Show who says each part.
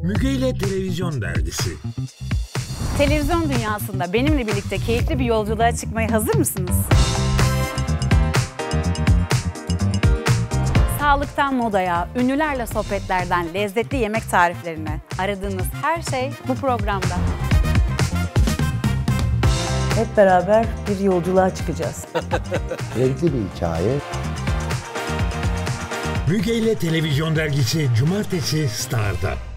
Speaker 1: Müge ile Televizyon Dergisi.
Speaker 2: Televizyon dünyasında benimle birlikte keyifli bir yolculuğa çıkmaya hazır mısınız? Sağlıktan modaya, ünlülerle sohbetlerden lezzetli yemek tariflerine aradığınız her şey bu programda.
Speaker 3: Hep beraber bir yolculuğa çıkacağız.
Speaker 4: Renkli bir hikaye.
Speaker 1: Müge ile Televizyon Dergisi Cumartesi Star'da.